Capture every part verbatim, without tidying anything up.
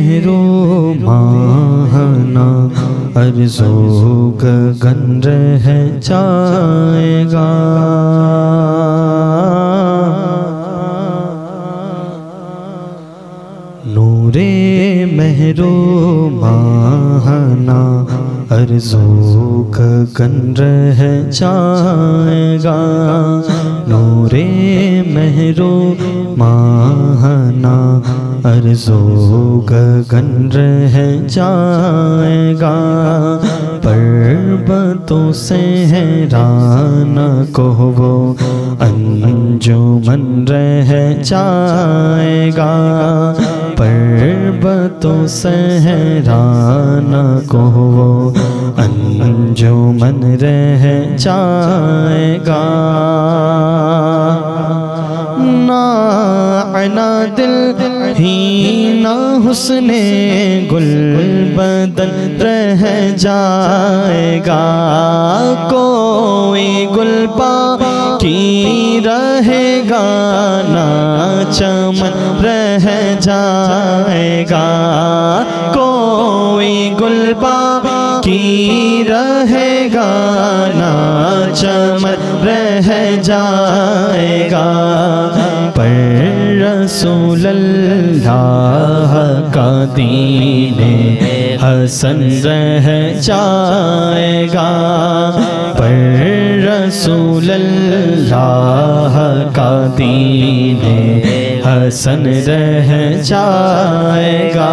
मेहरो माहना अर्ज़ो गगन रह जाएगा। नूरे मेहरो माहना अर्ज़ो गगन रह जाएगा। नूरे मेहरो माहना अर्ज़ो गगन रह जाएगा। पर्वतों से हैरान को वो अंजुमन रह जाएगा। पर्वतों से हैरान को वो अंजुमन रह जाएगा। ना आना दिल ही ना हुस्ने गुल बदन रह जाएगा। कोई गुल बाकी रहेगा ना चमन रह जाएगा। कोई गुल बाकी रहेगा ना चमन रह जाएगा। पर रसूल अल्लाह का दीने हसन रह जाएगा। पर रसूल अल्लाह का दीने हसन रह जाएगा।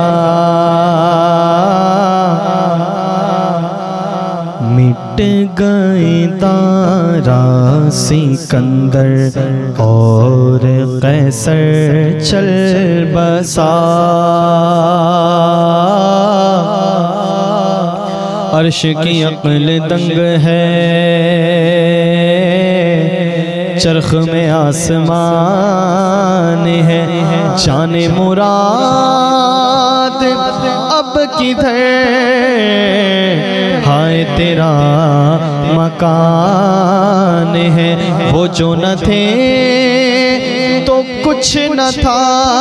मिट गए तारा सिकंदर और कैसर चल बसा। अर्श की अक्ल दंग है, चरख में आसमान है। जाने मुराद अब किधर, हाय तेरा मकान है। वो जो न थे तो कुछ न था,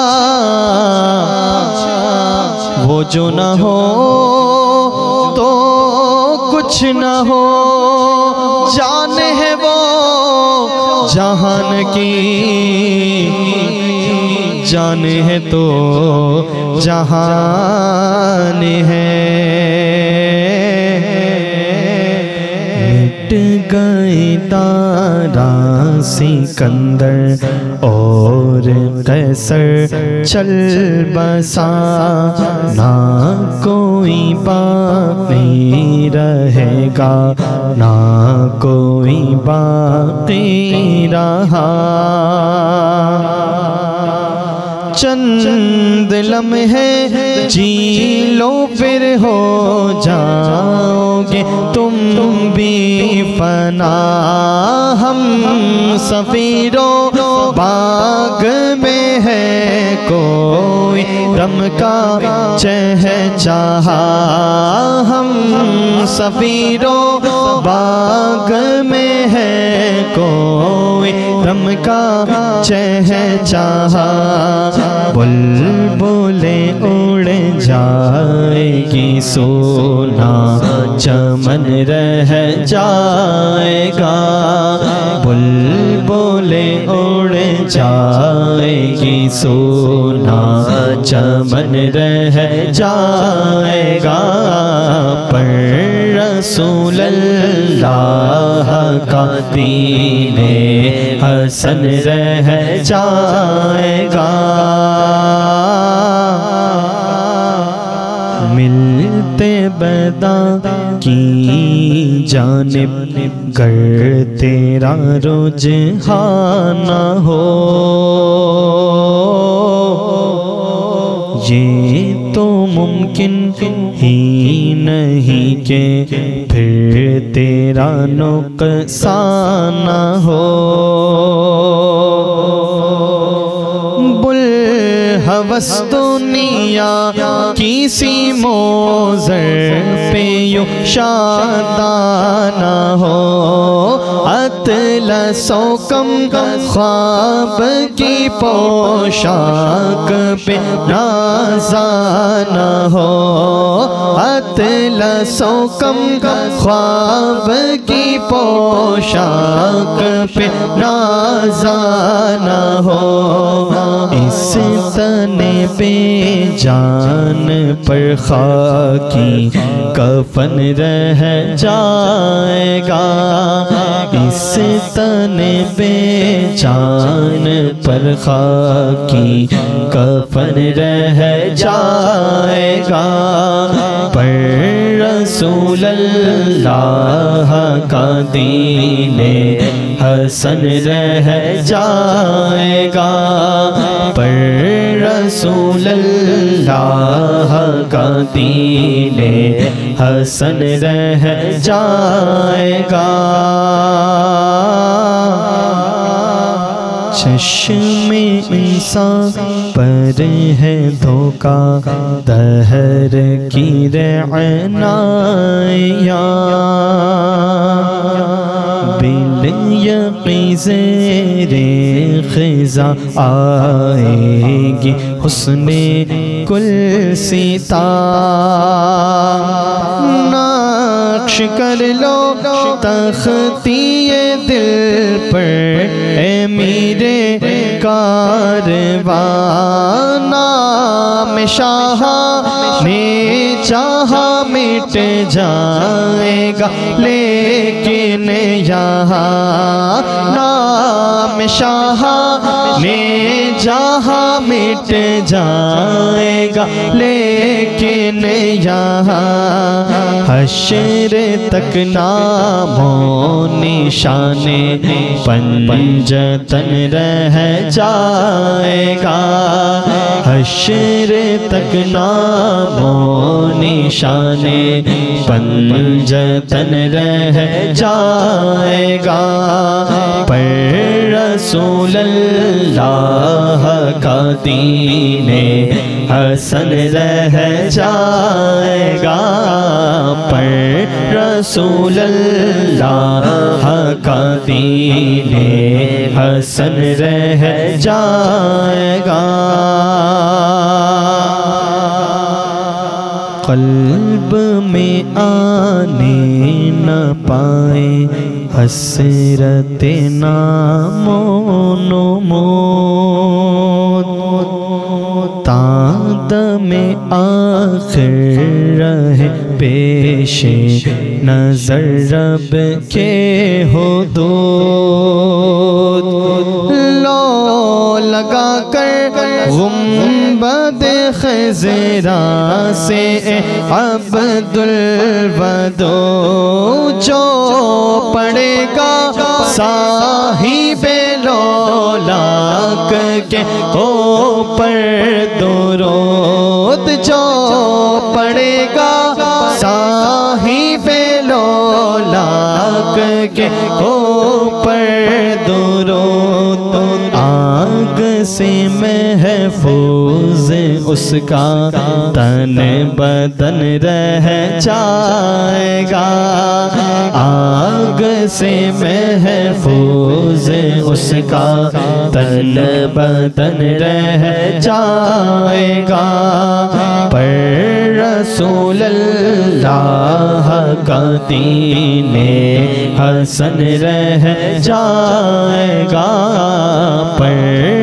वो जो न हो तो कुछ न हो। जान है वो जहान की, जान है तो जहान है। मिट गए तारा सिकंदर और कैसर चल बसा। ना कोई बाकी रहेगा ना कोई बाकी रहा। चंद लम्हे जी लो फिर हो जाओगे तुम भी फना। हम सफीरों बाग में है कोई रम का चहचहा। हम सफीरों बाग में है कोई रम का चहचहा। बुलबुले उड़ जाएगी सोना चमन रह जाएगा। बुलबुले उड़ जाएगी सोना चमन रह जाएगा। पर रसूल अल्लाह का दीने हसन रह जाएगा। मिलते बदा की जानिब गर तेरा रुझाना हो। ये तो मुमकिन ही नहीं के फिर तेरा नुकसान हो। बुल हवस दुनिया किसी मोज़र पे यूं शादाना हो, अतलसो कम ख्वाब की पोशाक पे नाज़ाना हो, अतलसो कम ख्वाब की पोशाक पे नाज़ाना हो। इस तने पे जान पर खाकी कफन रह जाएगा, इस तने पे जान पर खाकी कफन रह जाएगा, पर रसूलल्लाह का दीने हसन रह जाएगा, पर रसूलल्लाह का दीने हसन रह जाएगा। चश्मे इंसान पर है धोखा दहर की रअनाया, बिल यक़ीन ज़ेरे ख़िज़ा आएगी हुस्ने कुल सिता, नक्श कर लो तख़्तिए दिल पर ए मेरे कारवां, नाम शाह ने चाहा मिट जाएगा लेकिन यहाँ, नाम शाह ने चाहा मिट जाएगा लेकिन यहाँ, हश्र तक नामो निशाने पंजतन रह जाएगा, हश्र तक नामो निशाने पंजतन रह जाएगा, पर रसूलल्लाह का दीने हसन रह जाएगा, पर रसूलल्लाह का दीने हसन रह जाएगा। क़ल्ब में आने न पाए हसरते नामो नमोद, ताद में आखिर रहे पेशे नज़र रब के हुदूद, लो लगा कर गुंबद ख़ज़रा से अब्दुल वदूद, जो पड़ेगा साहिबे लौलाक के ऊपर दुरूद, जो पड़ेगा साहिबे लौलाक के ऊपर दुरूद, आग से महफूज उसका तन बदन रह जाएगा, आग से महफूज उसका तन बदन रह जाएगा, पर रसूलल्लाह का दीने हसन रह जाएगा, पर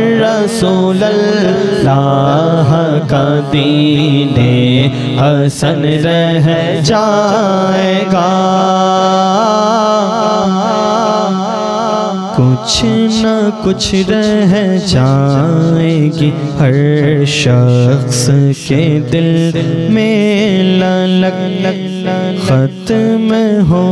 रसूलल्लाह का दीने हसन रह जाएगा। कुछ न कुछ रह जाएगी हर शख्स के दिल में ललक, खत्म हो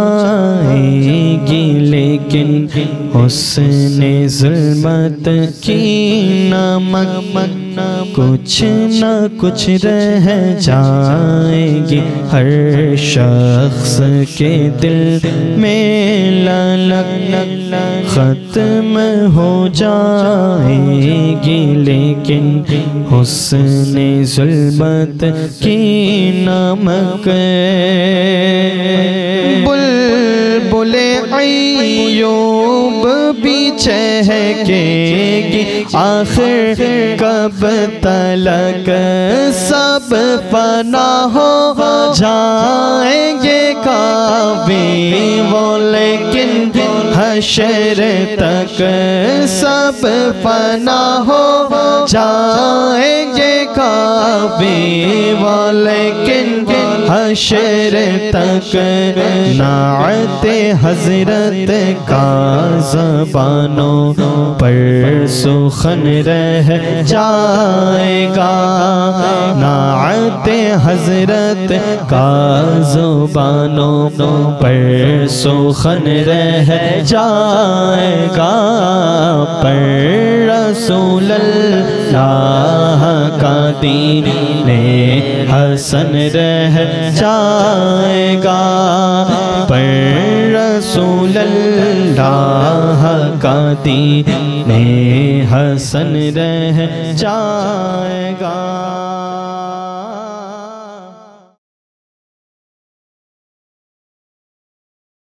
जाएगी लेकिन हुस्ने ज़ुल्मत की नमक, कुछ न कुछ रह जाएगी हर शख्स के दिल में ललक खत्म हो जाएगी, लेकिन हुस्ने जुल्मत की नमक बुलबुले अय्यूब भी चहकेगी, आखिर कब तलक सब फना हो जाएंगे काबे वो, लेकिन हशर तक सब फना हो जाएंगे काबे वो, लेकिन हशर तक नाते हजरत का ज़बानों पर सुखन रह जाएगा, नाते हजरत का ज़बानों पर सुखन रह जाएगा, पर रसूल अल्लाह का दीन-ए हसन रह जाएगा, पर रसूल अल्लाह का दीन-ए हसन रह जाएगा।